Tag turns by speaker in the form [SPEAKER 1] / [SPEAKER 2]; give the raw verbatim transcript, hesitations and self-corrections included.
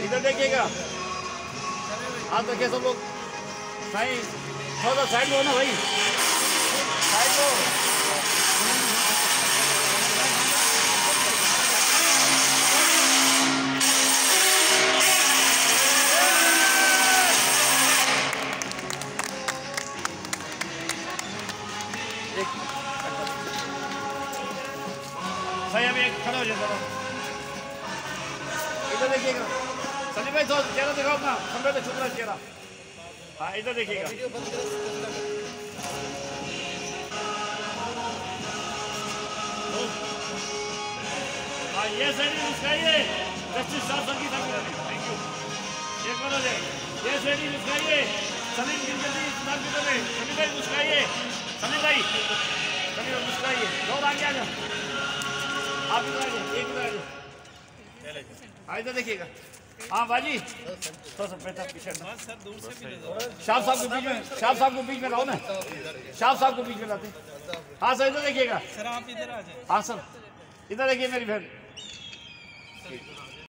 [SPEAKER 1] इधर देखिएगा, आप देखिए सब लोग। साइड थोड़ा सा साइड लो ना भाई, साइड लो। सही, अभी एक खड़ा हो जाए। इधर देखिएगा सलीम भाई, तो चेहरा दिखाओ अपना, खंबे पे छुप रहा चेहरा। हाँ इधर देखिएगा। हाँ ये साइड मुस्काइए, जस्टिस साहब सर की तरफ। Thank you. एक बार हो जाए, ये साइड मुस्काइए, सलीम की जल्दी सुधार की तरफ। सलीम भाई मुस्काइए, सलीम भाई सलीम भाई मुस्काइए। दो आगे आ जाओ, आप इधर आइए, एक इधर आइए। हाँ इधर देखिएगा। हाँ बाजी तो सब पैसा पीछे शाह साहब को बीच में, शाह साहब को बीच में लाओ ना, शाह साहब को बीच में लाते। हाँ सर इधर देखिएगा।
[SPEAKER 2] सर आप इधर आ जाए।
[SPEAKER 1] हाँ सर इधर देखिए मेरी बहन।